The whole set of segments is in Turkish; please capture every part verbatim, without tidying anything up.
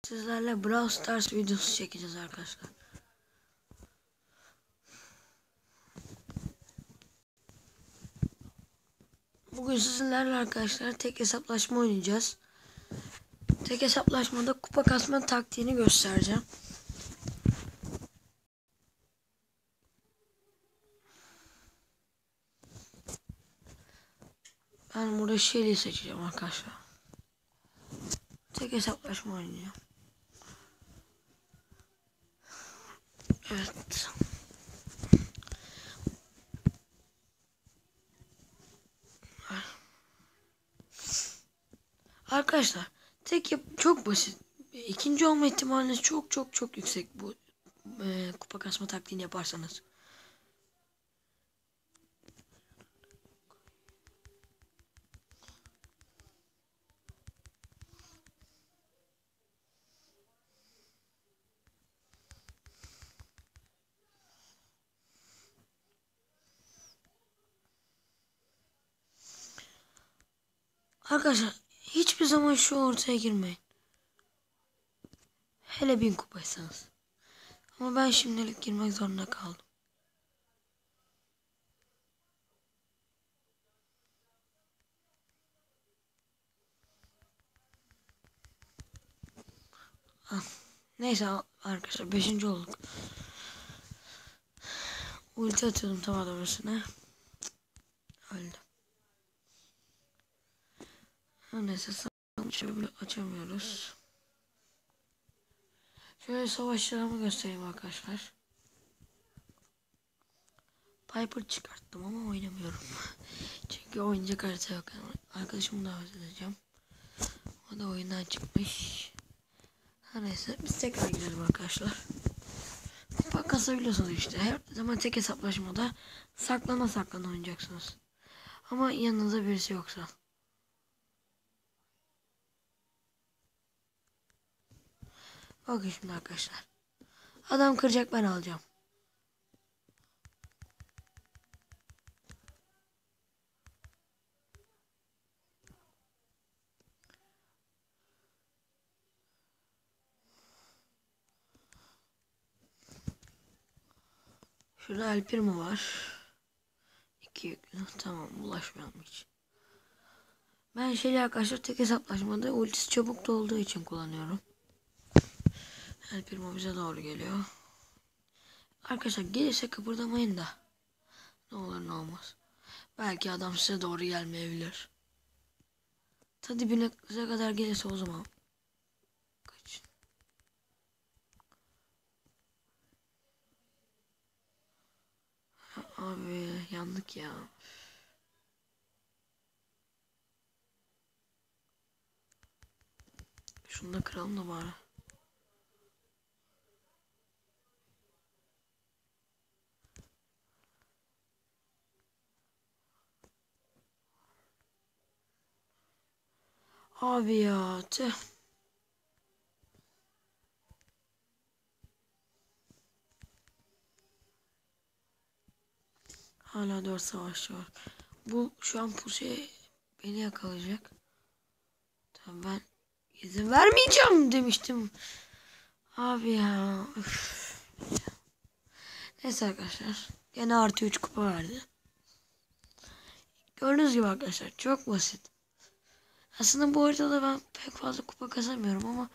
Sizlerle Brawl Stars videosu çekeceğiz arkadaşlar. Bugün sizlerle arkadaşlar tek hesaplaşma oynayacağız. Tek hesaplaşmada kupa kasma taktiğini göstereceğim. Ben burada Shelly'i seçeceğim arkadaşlar. Tek hesaplaşma oynayacağım. Evet. Arkadaşlar tek yap çok basit. İkinci olma ihtimaliniz çok çok çok yüksek bu e, kupa kasma taktiğini yaparsanız. Arkadaşlar hiçbir zaman şu ortaya girmeyin. Hele bin kupaysanız. Ama ben şimdilik girmek zorunda kaldım. Ah, neyse arkadaşlar beşinci olduk. Ulti atıyordum tam adamın üstüne. Öldü. Neyse şöyle açamıyoruz. Şöyle savaşçılarımı göstereyim arkadaşlar. Piper çıkarttım ama oynamıyorum. Çünkü oynayacak harita yok. Arkadaşımı davet edeceğim. O da oyundan çıkmış. Her neyse biz tekrar gidelim arkadaşlar. Kupa kasabiliyorsunuz işte. Her zaman tek hesaplaşmada saklana saklana oynayacaksınız. Ama yanınızda birisi yoksa. Bakın şimdi arkadaşlar. Adam kıracak, ben alacağım. Şurada El Primo var. İki yüklü. Tamam, ulaşmayalım hiç. Ben şeyle arkadaşlar tek hesaplaşmada ultisi çabuk dolduğu için kullanıyorum. El Primo bize doğru geliyor. Arkadaşlar gelirse kıpırdamayın da. Ne olur ne olmaz. Belki adam size doğru gelmeyebilir. Ta dibine kadar gelirse o zaman kaçın. Abi yandık ya. Şunu da kıralım da bari. Abi ya tüh. Hala dört savaşçı var. Bu şu an Pushe beni yakalayacak. Tamam, ben izin vermeyeceğim demiştim. Abi ya. Üf. Neyse arkadaşlar. Gene artı üç kupa verdi. Gördüğünüz gibi arkadaşlar çok basit. Aslında bu haritada ben pek fazla kupa kazanmıyorum ama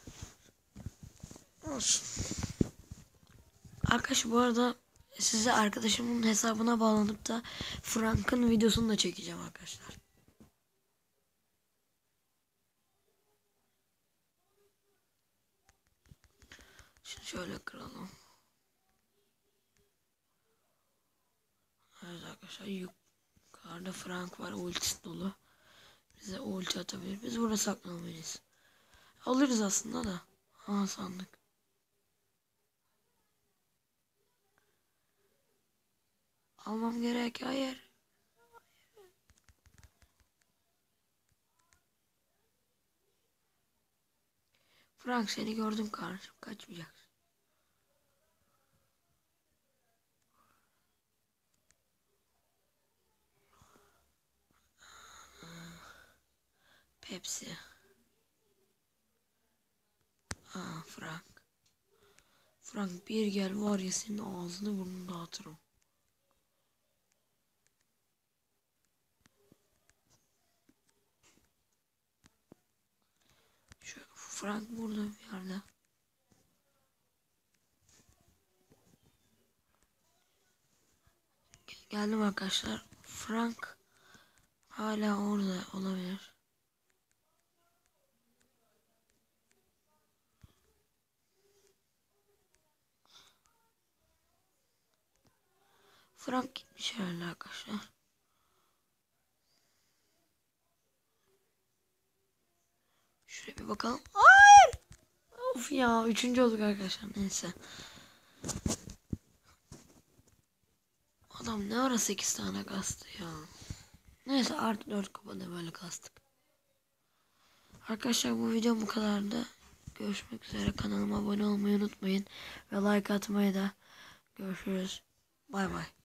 olsun. Arkadaşlar bu arada size arkadaşımın hesabına bağlanıp da Frank'ın videosunu da çekeceğim arkadaşlar. Şimdi şöyle kıralım. Evet arkadaşlar, yukarıda Frank var, ultisi dolu. Bize ulti atabilir. Biz burada saklanmalıyız. Alırız aslında da. Aha, sandık. Almam gerek, hayır. Frank, seni gördüm kardeşim, kaçmayacaksın. Pepsi. Ha Frank. Frank bir gel var ya senin ağzını burnunu dağıtırım. Şu Frank burada bir yerde. Geldim arkadaşlar. Frank hala orada olabilir. Frank gitmiş herhalde arkadaşlar. Şuraya bir bakalım. Hayır. Of ya, üçüncü olduk arkadaşlar. Neyse. Adam ne ara sekiz tane kastı ya. Neyse artı dört kupada böyle kastık. Arkadaşlar bu video bu kadardı. Görüşmek üzere. Kanalıma abone olmayı unutmayın. Ve like atmayı da. Görüşürüz. Bay bay.